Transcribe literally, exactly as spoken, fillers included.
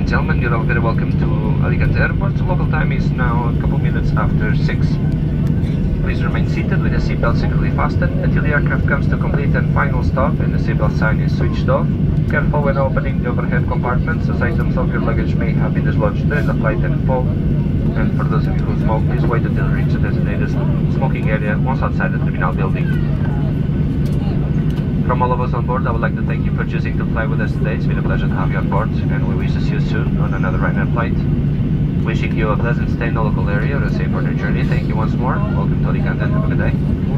and gentlemen, you're all very welcome to Alicante Airport. The local time is now a couple minutes after six. Please remain seated with the seatbelt securely fastened until the aircraft comes to complete and final stop and the seatbelt sign is switched off. Careful when opening the overhead compartments, as items of your luggage may have been dislodged during the flight and fall. And for those of you who smoke, please wait until you reach the designated smoking area once outside the terminal building. From all of us on board, I would like to thank you for choosing to fly with us today. It's been a pleasure to have you on board, and we wish to see you soon on another Ryanair flight. Wishing you a pleasant stay in the local area or a safe order journey. Thank you once more. Welcome to Alicante and have a good day.